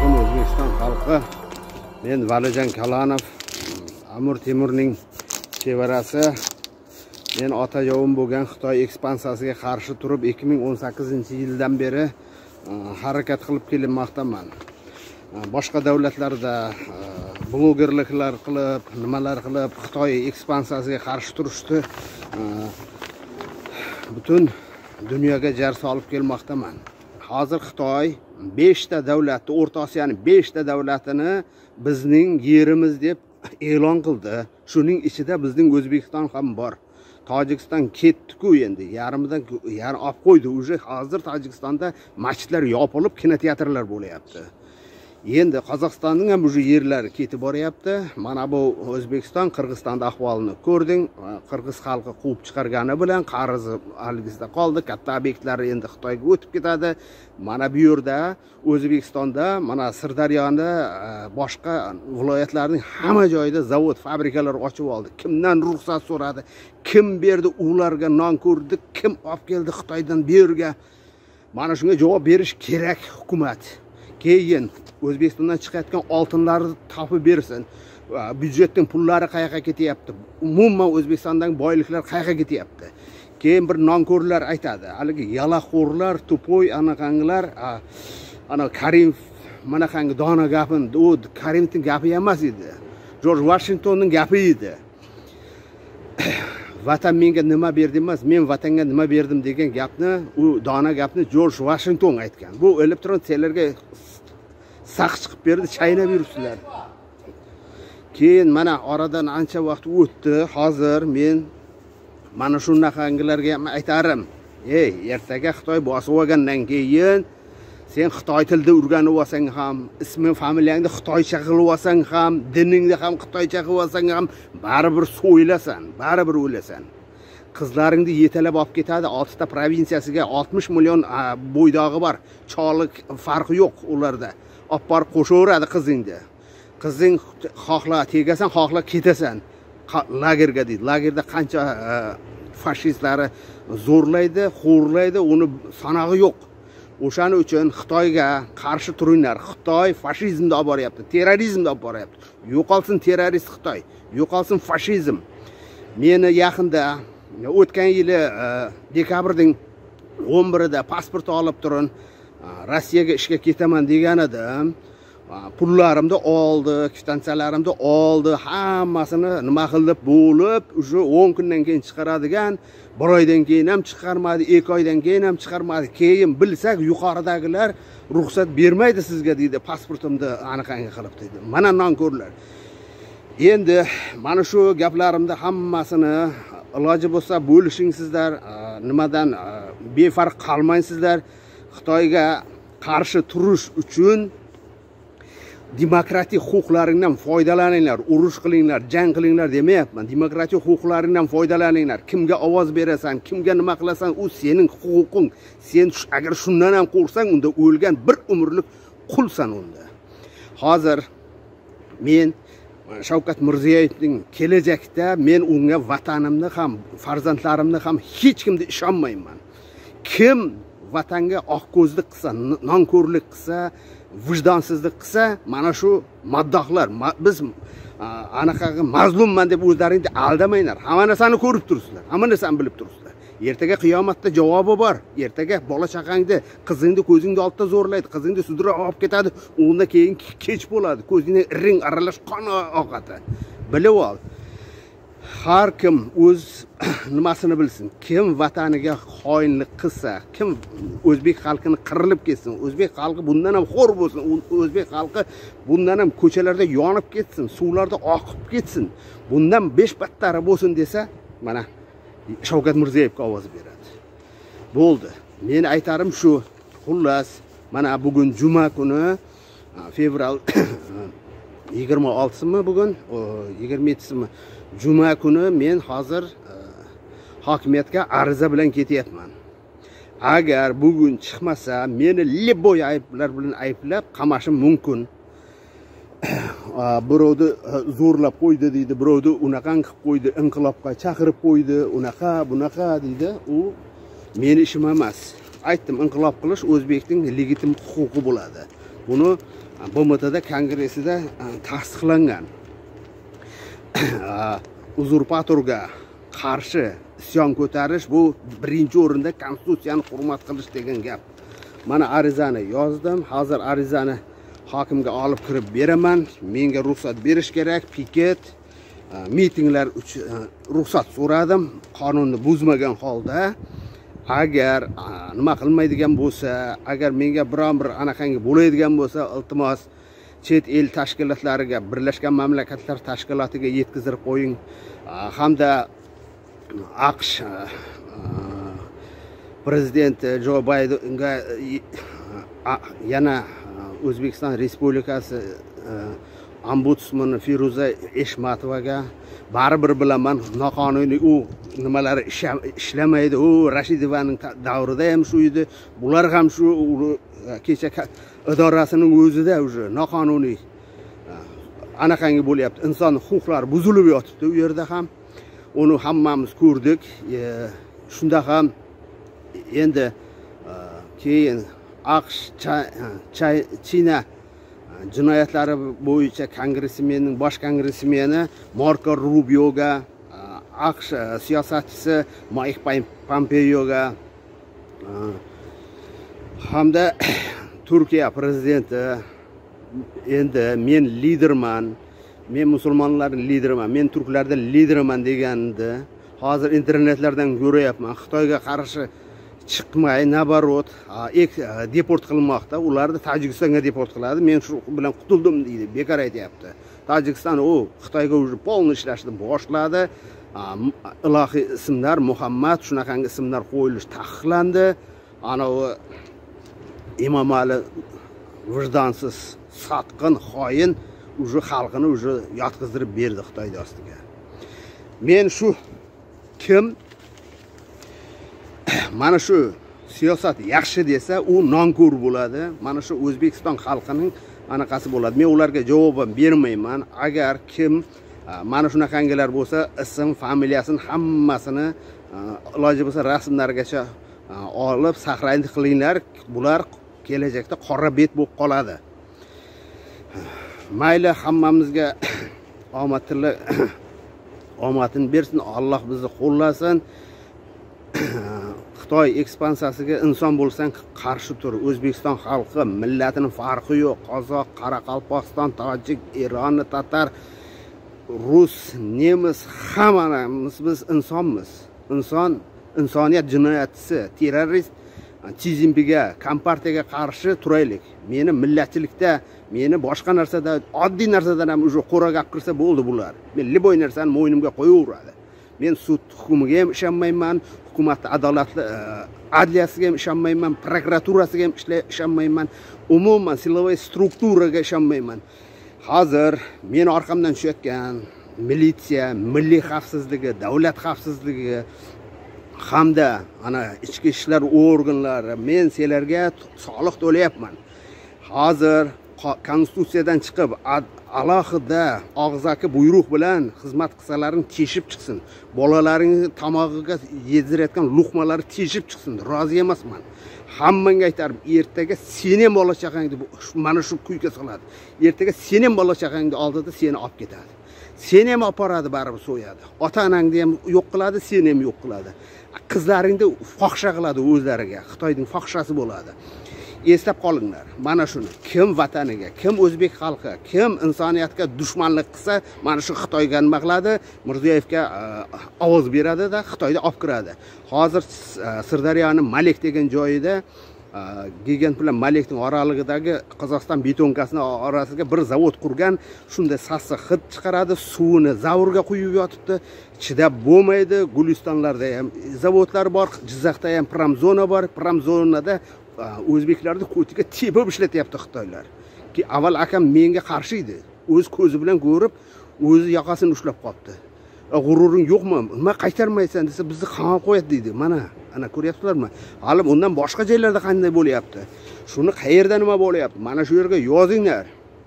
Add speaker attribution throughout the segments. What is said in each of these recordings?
Speaker 1: alaykum O'zbekiston xalqi. Men Valijon Kalonov, Amir Temurning chevarasi. Men otajovim bo'lgan Xitoy ekspansiyasiga qarshi turib 2018-yildan beri harakat qilib kelmoqdaman. Boshqa davlatlarda blogerliklar qilib, nimalar qilib Xitoy ekspansiyasiga qarshi turishdi. Butun dunyoga jar solib kelmoqdaman. Hozir Xitoy 5 ta davlatni, O'rta Osiyoning 5 ta davlatini bizning yerimiz deb e'lon qildi. Shuning ichida bizning O'zbekiston ham bor. Tojikiston ketdi-ku endi, yarimidan olib qo'ydi. Uje hozir Tojikistonda masjidlar yopilib, kinoteatrlar bo'layapti. Endi Qozog'istonning ham bu yerlari ketib boryapti. Mana bu O'zbekiston, Qirg'izistonda ahvolini ko'rding. Qirg'iz xalqi quvib chiqargani bilan qarzi algisida qoldi. Katta obyektlari endi Xitoyga o'tib ketadi. Mana bu yerda O'zbekistonda, mana Sirdaryoda, boshqa viloyatlarning hamma joyida zavod, fabrikalar ochib oldi. Kimdan ruxsat so'radi? Kim berdi ularga non ko'rdi? Kim olib keldi Xitoydan bu yerga? Mana shunga javob berish kerak hukumat. Keyin O'zbekistondan chiqayotgan oltinlarni topib bersin. Byudjetning pullari qayerga ketyapti? Umuman O'zbekistondan boyliklar qayerga ketyapti? Keyin bir nonko'rlar aytadi. Haligi yalaxo'rlar, to'poy anaqanglar, ana Karimov mana qangi dona gapini, u Karimovning gapi emas edi. Jorj Vashingtonning gapi edi. Vatan menga nima berdi emas, men vatanga nima berdim degan gapni, u dona gapni Jorj Vashington aytgan. Bu elektron tellerga saq chiqib berdi, chaynab yuribsizlar. Keyin mana oradan ancha vaqt o'tdi. Hozir men mana shunaqangilarga ham aytarim. Ertaga Xitoy bosib olgandan keyin sen Xitoy tilida o'rganib olsang ham, isming, familiyangni Xitoycha qilib olsang ham, diningni ham Xitoycha qilib olsang ham, baribir so'ylasan, baribir o'lasan. Qizlaringni yetalab olib ketadi. 6 ta provinsiyasiga 60 million bo'ydog'i bor. Cholik farqi yo'q ularda. Olib borib qo'shaveradi qizingni. Qizing xohla tegasan, xohla ketasan. Lagerga deydi. Lagerda qancha fashistlari zo'rlaydi, xo'rlaydi, uni sanog'i yo'q. O'shaning uchun Xitoyga qarshi turinglar. Xitoy fashizmni olib boryapti, terrorizmni olib boryapti. Yo'qolsin terrorist Xitoy, yo'qolsin fashizm. Meni yaqinda o'tgan yili dekabrning 11-da pasport olib turin, Rossiyaga ishga ketaman degan edim. Pullarimni oldi, kvitantsiyalarimni oldi, hammasini nima qilib bo'lib, o'sha 10 kundan keyin chiqaradigan, 1 oydan keyin ham chiqarmadi, 2 oydan keyin ham chiqarmadi. Keyin bilsak, yuqoridagilar ruxsat bermaydi sizga deydi, pasportimni aniqangi qilib deydi. Mana nonko'rlar. Endi mana shu gaplarimni hammasini iloji bo'lsa bo'lishingsizlar, nimadan befarq qolmaysizlar. Xitoyga qarshi turish uchun demokratik huquqlaringdan foydalaninglar, urush qilinglar, jang qilinglar demayapman. Demokratik huquqlaringdan foydalaninglar. Kimga ovoz berasan, kimga nima qilasan, u sening huquqing. Sen agar shundan ham qo'rsang, unda o'lgan bir umrlik qulsan unda. Hozir men Shavkat Mirziyoyevning kelajakda men unga vatanimni ham, farzandlarimni ham hech kimga ishonmayman. Kim vatanga oqko'zlik qilsa, nonko'rlik qilsa, vijdonsizlik qilsa, mana shu maddohlar, biz anaqaga mazlumman deb o'zlaringni aldamanglar. Hamma narsani ko'rib turibsizlar, hamma narsani bilib turibsizlar. Ertaga qiyomatda javobi bor. Ertaga bola chaqangni, qizingni ko'zingni oldida zo'rlaydi, qizingni sudrab olib ketadi, undan keyin kech bo'ladi. Ko'zingni ring aralash qon oqadi. Bilib ol. Har kim o'z nimasini bilsin. Kim vataniga xoinlik qilsa, kim o'zbek xalqini qirilib ketsin, o'zbek xalqi bundan ham xo'r bo'lsin, o'zbek xalqi bundan ham ko'chalarda yonib ketsin, suvlarda oqib ketsin, bundan 5 battari bo'lsin desa, mana Shavkat Mirziyoyevga ovoz beradi. Bo'ldi. Men aytarim shu. Xullas, mana bugun juma kuni, fevral 26-simi bugun, 27-simi juma kuni men hozir hokimiyatga ariza bilan ketyapman. Agar bugun chiqmasa, meni liboy ayblar bilan ayblab qamashim mumkin. Birovni zo'rlab qo'ydi deydi, birovni unaqang qilib qo'ydi, inqilobga chaqirib qo'ydi, unaqa, bunaqa deydi. U meni ishim emas. Aytdim, inqilob qilish o'zbekning legitim huquqi bo'ladi. Buni BMTda kongressida tasdiqlangan uzurpatorga qarshi isyon ko'tarish bu birinchi o'rinda konstitutsiyani hurmat qilish degan gap. Mana arizani yozdim. Hozir arizani hokimga olib kirib beraman. Menga ruxsat berish kerak. Piket mitinglar uchun ruxsat so'radim. Qonunni buzmagan holda agar nima qilmaydigan bo'lsa, agar menga biron bir anaqangi bo'ladigan bo'lsa, iltimos chet el tashkilotlariga, Birlashgan Mamlakatlar Tashkilotiga yetkazib qo'ying. Hamda AQSh prezidenti Jo Baydenga yana O'zbekiston Respublikasi ombudsmani Firuza Eshmatovaga baribir bilaman, noqonuniy u nimalari ishlamaydi. U Rashidovaning davrida ham shu edi. Bular ham shu kecha idorasining o'zida o'sha noqonuniy anaqangi bo'lyapti. Inson huquqlari buzilib yotibdi u yerda ham. Uni hammamiz ko'rdik. Shunda ham endi keyin AQSh China jinoyatlari bo'yicha kongressmenining bosh kongressmeni Marko Rubioga, AQSh siyosatchisi Mike Pompeoga hamda Turkiya prezidenti endi men liderman, men musulmonlarning lideriman, men turklarning lideriman degandi. Hozir internetlardan ko'ryapman, Xitoyga qarshi chiqmay, nabarot, deport qilmoqda. Ularni Tojikistonga deport qiladi. Men shu bilan qutuldim deydi, bekor aytyapti. Tojikiston Xitoyga уже polni ishlashni boshladi. Ilohiy ismlar, Muhammad shunaqangi ismlar qo'yilish taqiqlandi. Ana u Imomali vijdonsiz, sotqin, xoin уже xalqini уже yotqizdirib berdi Xitoy dostiga. Men shu kim mana shu siyosat yaxshi desa, u nonko'r bo'ladi. Mana shu O'zbekiston xalqining anaqasi bo'ladi. Men ularga javoban bermayman. Agar kim mana shunaqangilar bo'lsa, ism, familiyasini hammasini iloji bo'lsa rasmlarigacha olib saqlaydi qilinglar. Bular kelajakda qora bet bo'lib qoladi. Mayli, hammamizga omadini bersin. Alloh bizni qo'llasin. Xitoy ekspansiyasiga inson bo'lsang qarshi tur. O'zbekiston xalqi millatining farqi yo'q. Qozoq, Qoraqalpog'iston, Tojik, Eron, tatar, rus, nemis hammamiz biz insonmiz. Insoniyat jinoyatchisi, terrorist Xi Jinpingga, Kompartiyaga qarshi turaylik. Meni millatchilikda, meni boshqa narsada, oddiy narsadan ham o'sha qo'ra gap kirsa bo'ldi bular. Men liboy narsani mo'ynimga qo'yaveradi. Men sud hukumiga ham ishonmayman, hukumat adolatli adliyasiga ham ishonmayman, prokuraturasiga ham ishonmayman, umuman siloviy strukturaga ishonmayman. Hozir men orqamdan tushayotgan militsiya, milliy xavfsizligi, davlat xavfsizligi hamda ana ichki ishlar organlari men sizlarga soliq to'layapman. Hozir konstitutsiyadan chiqib alohida og'zaki buyruq bilan xizmat qilsalaring teshib chiqsin. Bolalaringni tomog'iga yedirayotgan luqmalari teshib chiqsin. Rozi emasman. Hammaga aytarim, ertaga seni ham bola chaqangni mana shu kuyga soladi. Ertaga seni ham bola chaqangni oldida seni olib ketadi. Seni ham olib boradi, baribir so'yadi. Ota-onangni ham yo'q qiladi, seni ham yo'q qiladi. Qizlaringni fohisha qiladi o'zlariga. Xitoyning fohishasi bo'ladi. Eslab qolinglar. Mana shuni kim vataniga, kim o'zbek xalqi, kim insoniyatga dushmanlik qilsa, mana shu Xitoyga nima qiladi? Mirziyoyevga ovoz beradi-da, Xitoyda olib kiradi. Hozir Sirdaryoning Malik degan joyida Gigant bilan Malikning oralig'idagi Qozog'iston betonkasining orasiga bir zavod qurgan. Shunda sassiq hid chiqaradi, suvini zavrga quyib yotibdi. Chidab bo'lmaydi. Gulistonlarda ham zavodlar bor, Jizzaxda ham Pramzona bor. Pramzonada o'zbeklarni ko'tiga tepib ishlatyapti Xitoylar. Ki avval akam menga qarshi edi. O'z ko'zi bilan ko'rib, o'zi yoqasini ushlab qopti. G'ururing yo'qmi? Nima qaytarmaysan desa, bizni qamab qo'yadi deydi. Mana, ana ko'ryapsizlarmi? Hali undan boshqa joylarda qanday bo'lyapti? Shuni qayerda nima bo'lyapti? Mana shu yerga yozinglar.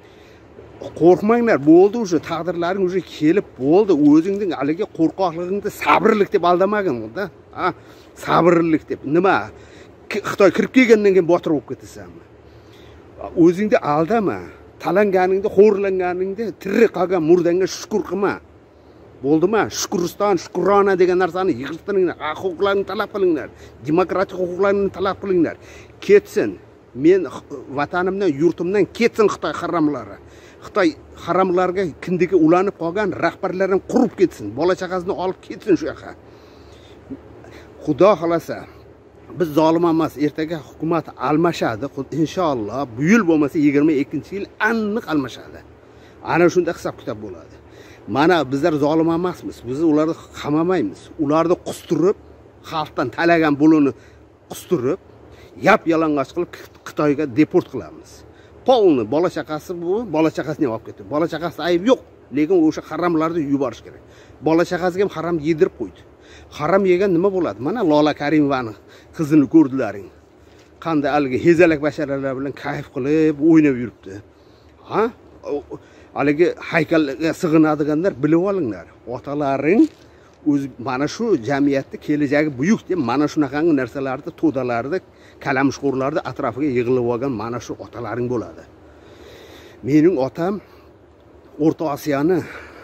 Speaker 1: Qo'rqmanglar, bo'ldi o'sha taqdirlaring o'sha kelib bo'ldi. O'zingning haligi qo'rqoqligingni sabrlik deb aldamagin-da. Ha, sabrlik deb. Nima? Xitoy kirib kelgandan keyin botir bo'lib ketasanmi? O'zingni aldama. talanganingda, xo'rlanganingda tirik qolgan murdanga shukr qilma. Bo'ldimi? Shukuriston, shukrona degan narsani yig'ishtiringlar, huquqlarni talab qilinglar, demokratik huquqlarni talab qilinglar. Ketsin. Men vatanimdan, yurtimdan ketsin Xitoy haramlari. Xitoy haramlarga kindigi ulanib qolgan rahbarlardan qurib ketsin, bola chaqasini olib ketsin shu yoqqa. Xudo xolasa biz zolim emas, ertaga hukumat almashadi. Inshaalloh bu yil bo'lmasa 22-yil aniq almashadi. Ana shunda hisob-kitob bo'ladi. Mana bizlar zolim emasmiz. Biz ularni qamamaymiz. Ularni qustirib, xalqdan talagan bo'lini qustirib, yalang'och qilib Xitoyga deport qilamiz. Polni bola chaqasi bu, bola chaqasini olib ketdi. Bola chaqasi ayb yo'q, lekin o'sha haramlarni yuborish kerak. Bola chaqasiga ham haram yedirib qo'ydi. Haram yegan nima bo'ladi? Mana Lola Karimovani qizini ko'rdilaring. Qanday algi hezalak basharalar bilan kayf qilib o'ynab yuribdi. Ha? Haligi haykalga sig'inadiganlar bilib olinglar. Otalaring o'z mana shu jamiyatda kelajagi buyuk deb mana shunaqangi narsalarni to'dalarda, kalamshxo'rlarda atrofiga yig'ilib olgan mana shu otalaring bo'ladi. Mening otam O'rta Osiyoni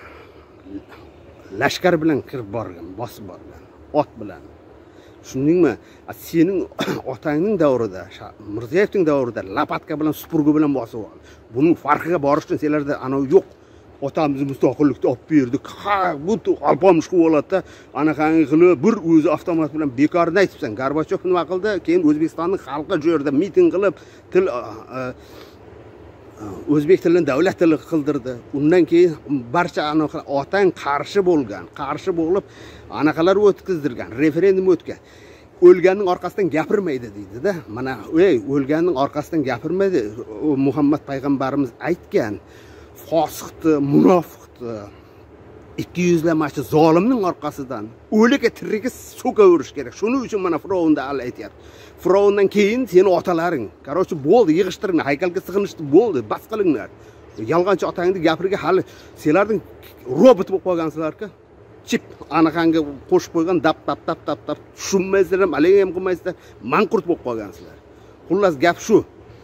Speaker 1: lashkar bilan kirib borgan, bosib borgan, ot bilan. Tushundingmi? Sening otangning davrida, Mirziyoyevning davrida lapatka bilan, supurgi bilan bosib oldi. Buning farqiga borish uchun senlarda ana yo'q. Otamizni mustaqillikni olib berdik. Ha, bu alpomish qo'yoladi. Anaqangi qilib bir o'zi avtomat bilan bekorni aytibsan. Gorbachev nima qildi? Keyin O'zbekistonning xalqi shu yerda miting qilib, til o'zbek tilini davlat tili qildirdi. Undan keyin barcha anaqa otang qarshi bo'lgan, qarshi bo'lib anaqalar o'tkazdirgan, referendum o'tgan. O'lganning orqasidan gapirmaydi deydi-da. Mana, o'lganning orqasidan gapirmaydi. Muhammad payg'ambarimiz aytgan. Fosiqni, munofiqni, 200lamachi zolimning orqasidan o'liga tiriga so'kaverish kerak. Shuning uchun mana Firavunda aytayapti. Firavundan keyin seni otalaring, qarochi bo'ldi, yig'ishtiringlar, haykalga sig'inishdi, bo'ldi, bas qilinglar. Yolg'onchi otangni gapiriga hali sizlarning robot bo'lib qolgansizlar-ku. Chip anaqangi qo'shib qo'ygan dap tushunmaysizlar, malay ham qilmaysizlar, manqurt bo'lib qolgansizlar. Xullas gap shu.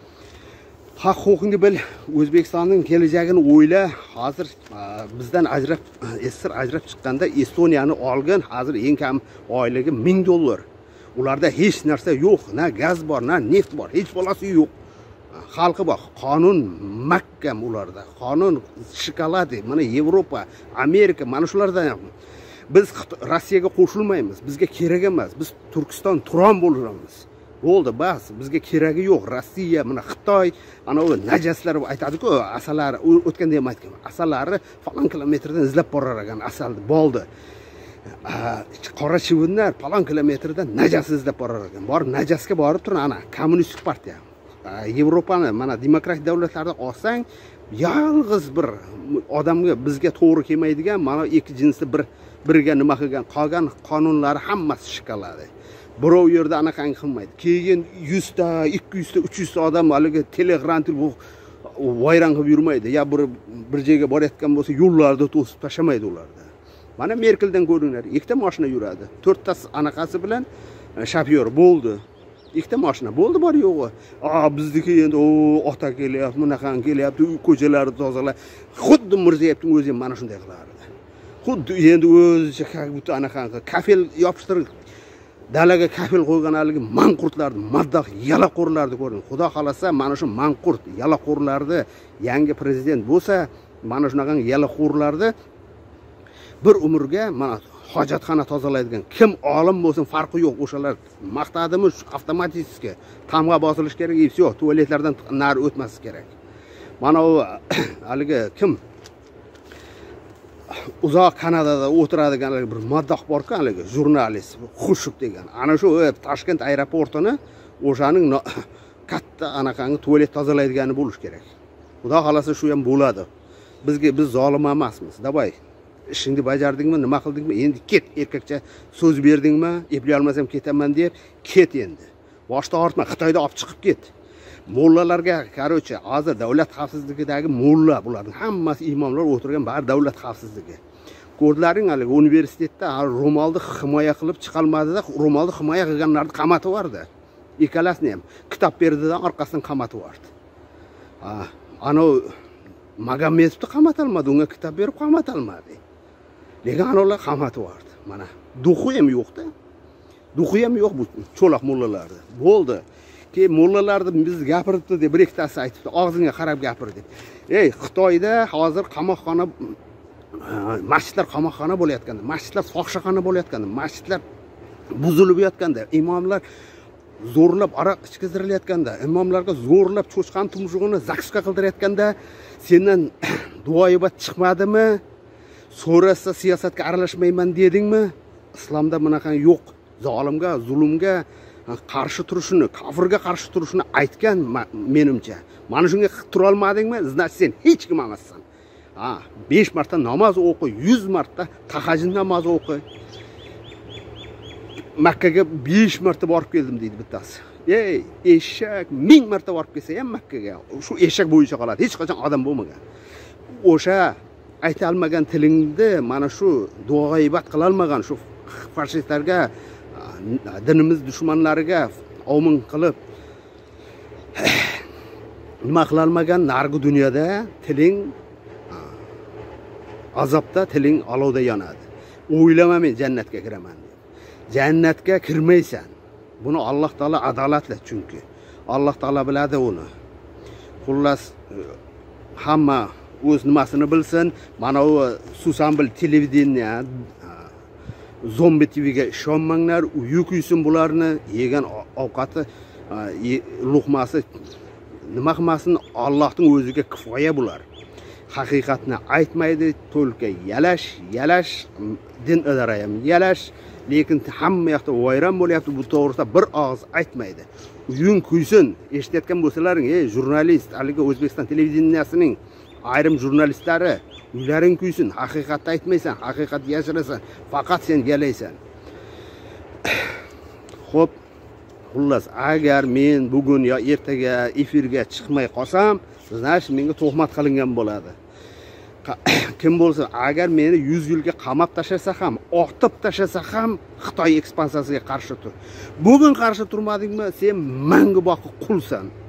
Speaker 1: Haq huquqingni bil, O'zbekistonning kelajagini o'yla. Hozir bizdan ajrab chiqqanda Estoniyani olgan, hozir eng kam oyligi $1000. Ularda hech narsa yo'q, na gaz bor, na neft bor, hech bolasi yo'q. Xalqi bor, qonun mahkam ularda. Qonun shokoladi, mana Yevropa, Amerika, mana shulardan ham. Biz Rossiyaga qo'shilmaymiz, bizga kerak emas. Biz Turkiston Turon bo'lamiz. Bo'ldi, bas, bizga keragi yo'q. Rossiya, mana Xitoy, ana u najaslar aytadi-ku, asallar o'tganda ham aytgan. Asallari falon kilometrdan izlab borar ekan asalni, bo'ldi. Qora chivinlar falon kilometrdan najas izlab borar ekan. Bor najasga borib turib, ana kommunistik partiya. Yevropani, mana demokratik davlatlarda olsang, yolg'iz bir odamga bizga to'g'ri kelmaydigan, mana ikki jinsni biriga nima qilgan, qolgan qonunlari hammasi shikaladi. Birov yerda anaqangi qilmaydi. Keyin 100 ta, 200 ta, 300 ta odam haliga Telegram vayron qilib yurmaydi. Ya bir joyga borayotgan bo'lsa, yo'llarda to'sib tashamaydi ularda. Mana Merkeldan ko'ringlar, ikkita mashina yuradi. 4 ta anaqasi bilan shofyor bo'ldi. Ikkita mashina bo'ldi, bor yo'g'i. Bizniki endi ota kelyapti, bunaqangi kelyapti, ko'chalarni tozalab. Xuddi Mirziyoyevning o'zi ham mana shunday qilardi. Xuddi endi o'zicha bu anaqangi kafel yopishtirib dalaga kafil qo'ygan haligi manqurtlarni, maddoh yalaqo'rlarni ko'ring. Xudo xolasa, mana shu manqurt yalaqo'rlarni yangi prezident bo'lsa, mana shunaqangi yalaqo'rlarni bir umrga mana hojatxona tozalaydigan kim olim bo'lsin farqi yo'q. O'shalar maqtadimi avtomatik tamg'a bosilish kerak, yo'q, tualetlardan nari o'tmasi kerak. Mana u haligi kim uzoq Kanadada o'tiradigan bir maddoh bor-ku, haligi jurnalist, Xushub degan. Ana shu Toshkent aeroportini o'shaning katta anaqangi tualet tozalaydigani bo'lish kerak. Xudo xolasa shu ham bo'ladi. Biz zolim emasmiz. Davay, ishingni bajardingmi, nima qildingmi? Endi ket, erkakcha so'z berdingmi? Eplay olmasam ketaman deb ket endi. Boshda ortma, Xitoyda olib chiqib ket. Mollalarga, qarochi, hozir davlat xavfsizligidagi molla bularning hammasi imomlar o'tirgan, bari davlat xavfsizligi. Ko'rdilaring, haligi universitetda ro'molni himoya qilib chiqolmadi-da, ro'molni himoya qilganlarni qamatib yubordi. Ikkalasini ham kitob berdidan orqasidan qamatib yubordi. Ana Magomedovni qamatolmadi, unga kitob berib qamatolmadi. Lekin ular qamatib mana duxi ham yo'q-da. Duxi ham yo'q bu cho'loq mullalarda. Bo'ldi. Keyin mullalarni biz gapiribdi deb bir ikkitasi aytibdi, og'zingga qarab gapir deb. Xitoyda hozir qamoqxona masjidlar qamoqxona bo'layotganda, masjidlar fohishaxona bo'layotganda, masjidlar buzilib yotganda, imomlar zo'rlab aroq ichkizirilayotganda, imomlarga zo'rlab cho'chqan tumshug'ini zakska qildirayotganda, sendan duoibat chiqmadimi? So'rasa siyosatga aralashmayman dedingmi? Islomda bunaqa yo'q. Zolimga, zulmga qarshi turishini, kofirga qarshi turishini aytgan menimcha. Mana shunga tura olmadingmi? Значит, sen hech kim emassan. 5 marta namoz o'qi, 100 marta tahajjud namozi o'qi. Makkaga 5 marta borib keldim deydi bittasi. Eshak 1000 marta borib kelsa ham Makkaga, shu eshak bo'yicha qoladi. Hech qachon odam bo'lmagan. O'sha ayta olmagan tilingni mana shu duoibat qila olmagan shu farsistlarga, dinimiz dushmanlariga omin qilib nima qila olmagan nargi dunyoda tiling azobda, tiling olovda yonadi. O'ylama men jannatga kiraman deb. Jannatga kirmaysan. Buni Alloh taolo adolatli chunki. Alloh taolo biladi uni. Xullas hamma o'z nimasini bilsin. Mana u Susanbil televideniya Zombi TV'ga ishonmanglar, u yukuysin bularni, yegan ovqati, luqmasi nima qilmasin, Allohning o'ziga kifoya bular. Haqiqatni aytmaydi, to'lka yalash, din idora ham yalash, lekin hamma yoqda vayron bo'lyapti, bu to'g'risida bir og'iz aytmaydi. Uying kuysin, eshitayotgan bo'lsalaring, jurnalist, haligi O'zbekiston televideniyasining ayrim jurnalistlari, uylaring kuysin, haqiqatni aytmaysan, haqiqatni yashirasan, faqat sen galaysan. Xo'p, xullas, agar men bugun yo ertaga efirga chiqmay qolsam, значит, menga tuhmat qilingan bo'ladi. Kim bo'lsa, agar meni 100 yilga qamab tashlasa ham, otib tashlasa ham, Xitoy ekspansiyasiga qarshi tur. Bugun qarshi turmadingmi, sen mangu boqib qulsan.